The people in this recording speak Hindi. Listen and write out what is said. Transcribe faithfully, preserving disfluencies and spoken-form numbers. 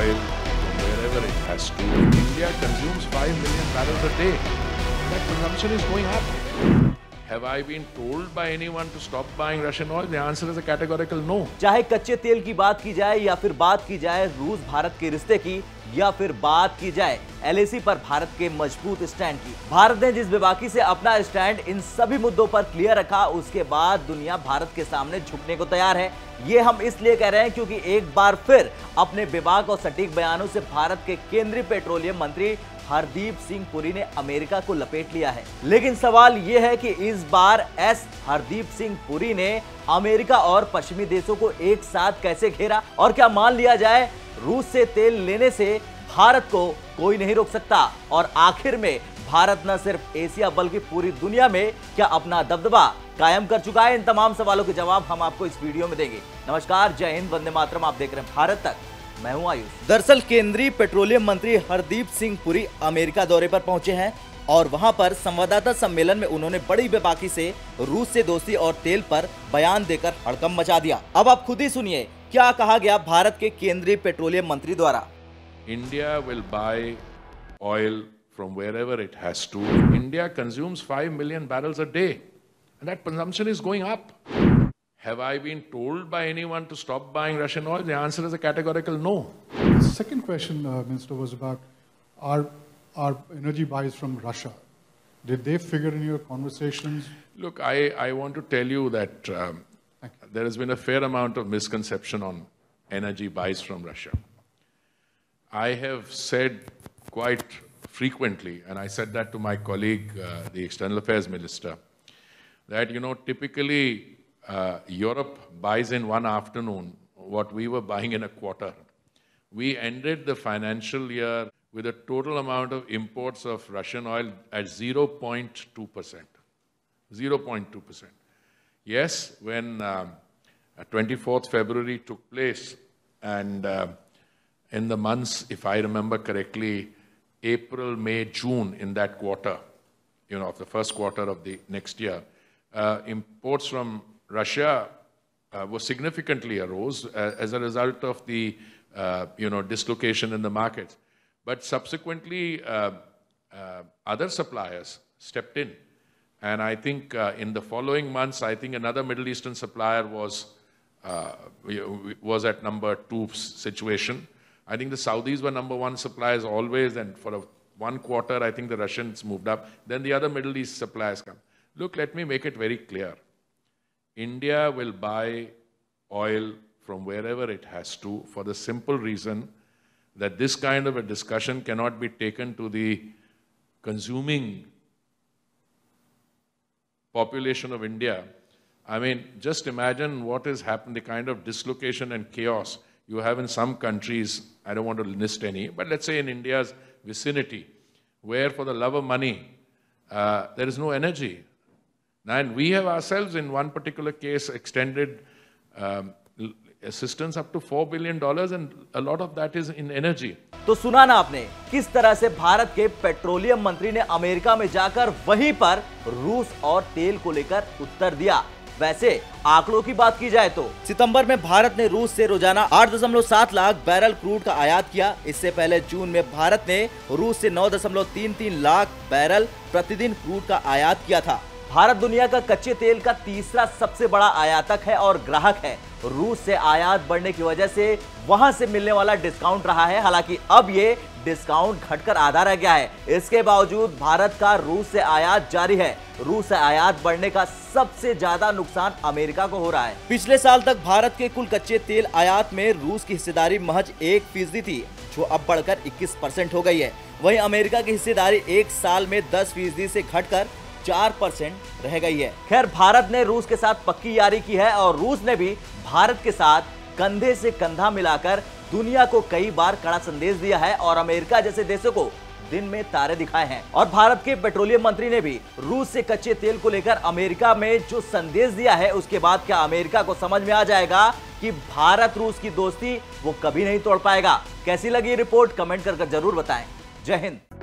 oil from wherever it has to. India consumes five million barrels a day. That consumption is going up. Have I been told by anyone to stop buying Russian oil? The answer is a categorical no. चाहे कच्चे तेल की बात की जाए या फिर बात की जाए रूस भारत के रिश्ते की या फिर बात की जाए एल ए सी पर भारत के मजबूत स्टैंड की, भारत ने जिस बेबाकी से अपना स्टैंड इन सभी मुद्दों पर क्लियर रखा, उसके बाद दुनिया भारत के सामने झुकने को तैयार है। ये हम इसलिए कह रहे हैं क्योंकि एक बार फिर अपने बेबाक और सटीक बयानों से भारत के केंद्रीय पेट्रोलियम मंत्री हरदीप सिंह पुरी ने अमेरिका को लपेट लिया है। लेकिन सवाल यह है कि इस बार एस हरदीप सिंह पुरी ने अमेरिका और पश्चिमी देशों को एक साथ कैसे घेरा, और क्या मान लिया जाए रूस से तेल लेने से भारत को कोई नहीं रोक सकता, और आखिर में भारत न सिर्फ एशिया बल्कि पूरी दुनिया में क्या अपना दबदबा कायम कर चुका है? इन तमाम सवालों के जवाब हम आपको इस वीडियो में देंगे। नमस्कार, जय हिंद, वंदे मातरम। आप देख रहे हैं भारत तक, मैं हूं आयुष। दरअसल केंद्रीय पेट्रोलियम मंत्री हरदीप सिंह पुरी अमेरिका दौरे पर पहुंचे हैं और वहां पर संवाददाता सम्मेलन में उन्होंने बड़ी बेबाकी से रूस से दोस्ती और तेल पर बयान देकर हड़कंप मचा दिया। अब आप खुद ही सुनिए क्या कहा गया भारत के केंद्रीय पेट्रोलियम मंत्री द्वारा। India will buy oil from wherever it has to. India consumes five million barrels a day, and that consumption is going up. Have I been told by anyone to stop buying Russian oil? The answer is a categorical no. The second question, uh, Minister, was about our, our energy buys from Russia. Did they figure in your conversations? Look, I, I want to tell you that um, there has been a fair amount of misconception on energy buys from Russia. I have said quite frequently, and I said that to my colleague, uh, the External Affairs Minister, that, you know, typically uh, Europe buys in one afternoon what we were buying in a quarter. We ended the financial year with a total amount of imports of Russian oil at zero point two percent. zero point two percent. Yes, when um, twenty-fourth February took place, and uh, in the months, if I remember correctly, April, May, June, in that quarter, you know, of the first quarter of the next year, uh, imports from Russia uh, were significantly arose uh, as a result of the, uh, you know, dislocation in the markets. But subsequently, uh, uh, other suppliers stepped in. And I think uh, in the following months, I think another Middle Eastern supplier was, uh, was at number two situation. I think the Saudis were number one suppliers always, and for a, one quarter, I think the Russians moved up. Then the other Middle East suppliers come. Look, let me make it very clear. India will buy oil from wherever it has to, for the simple reason that this kind of a discussion cannot be taken to the consuming population of India. I mean, just imagine what has happened, the kind of dislocation and chaos you have in some countries. I don't want to list any, but let's say in India's vicinity, where for the love of money, uh, there is no energy. And we have ourselves, in one particular case, extended um, assistance up to four billion dollars, and a lot of that is in energy. तो सुना ना आपने किस तरह से भारत के पेट्रोलियम मंत्री ने अमेरिका में जाकर वहीं पर रूस और तेल को लेकर उत्तर दिया। वैसे आंकड़ों की बात की जाए तो सितंबर में भारत ने रूस से रोजाना आठ दशमलव सात लाख बैरल क्रूड का आयात किया। इससे पहले जून में भारत ने रूस से नौ दशमलव तीन तीन लाख बैरल प्रतिदिन क्रूड का आयात किया था। भारत दुनिया का कच्चे तेल का तीसरा सबसे बड़ा आयातक है और ग्राहक है। रूस से आयात बढ़ने की वजह से वहां से मिलने वाला डिस्काउंट रहा है, हालांकि अब ये डिस्काउंट घटकर आधा रह गया है। इसके बावजूद भारत का रूस से आयात जारी है। रूस से आयात बढ़ने का सबसे ज्यादा नुकसान अमेरिका को हो रहा है। पिछले साल तक भारत के कुल कच्चे तेल आयात में रूस की हिस्सेदारी महज एक फीसदी थी, जो अब बढ़कर इक्कीस परसेंट हो गई है। वहीं अमेरिका की हिस्सेदारी एक साल में दस फीसदी से घटकर चार परसेंट रह गई है। खैर, भारत ने रूस के साथ पक्की यारी की है और रूस ने भी भारत के साथ कंधे से कंधा मिलाकर दुनिया को कई बार कड़ा संदेश दिया है और अमेरिका जैसे देशों को दिन में तारे दिखाए हैं। और भारत के पेट्रोलियम मंत्री ने भी रूस से कच्चे तेल को लेकर अमेरिका में जो संदेश दिया है, उसके बाद क्या अमेरिका को समझ में आ जाएगा कि भारत रूस की दोस्ती वो कभी नहीं तोड़ पाएगा? कैसी लगी रिपोर्ट, कमेंट कर जरूर बताएं। जय हिंद।